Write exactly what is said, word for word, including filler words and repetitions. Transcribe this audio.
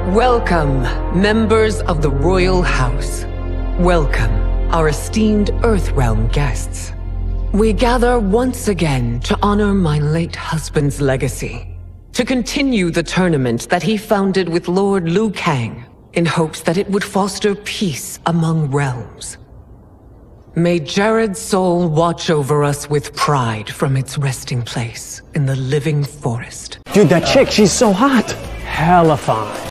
Welcome, members of the Royal House. Welcome, our esteemed Earthrealm guests. We gather once again to honor my late husband's legacy, to continue the tournament that he founded with Lord Liu Kang, in hopes that it would foster peace among realms. May Jared's soul watch over us with pride from its resting place in the living forest. Dude, that chick, she's so hot. Hella fine.